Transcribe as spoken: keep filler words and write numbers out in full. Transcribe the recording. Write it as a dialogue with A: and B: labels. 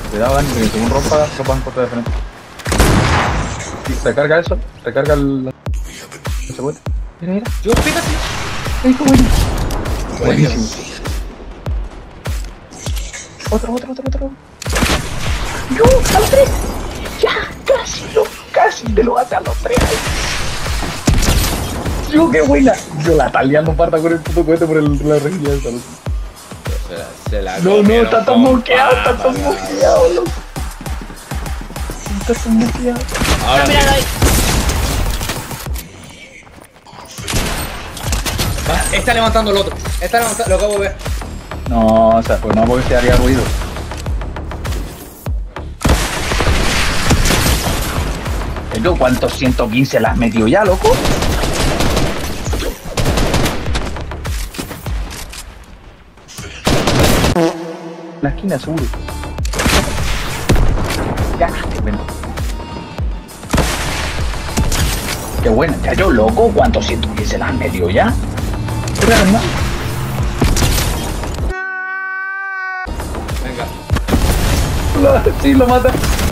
A: Cuidado, Dani, que según rompa, lo van a cortar de frente. Sí, recarga eso, recarga el... ¿Se puede? Mira, mira.
B: Yo, pégate.
A: ¡Ay, qué bueno! Buenísimo. Otro, otro, otro, otro. ¡No! ¡A los tres! ¡Ya! ¡Casi! Lo, ¡Casi! ¡Te lo hace a los tres! ¡Yo, qué buena! Yo la taleando parta con el puto cohete por el, la rejilla de salud.
B: Se la, se la
A: No, no, está tan moqueado, está tan moqueado, loco. Está tan moqueado.
B: Ahora
C: No, míralo ahí.
B: Va, está levantando el otro. Está levantando, lo acabo de ver.
A: No, o sea, pues no, porque se haría ruido. Pero ¿cuántos ciento quince las metió ya, loco? La esquina seguro. Ganaste, ven. Qué buena, ya yo loco, ¿cuántos ciento quince las metió ya? ¿Verdad?
B: Venga.
A: Sí, lo mata.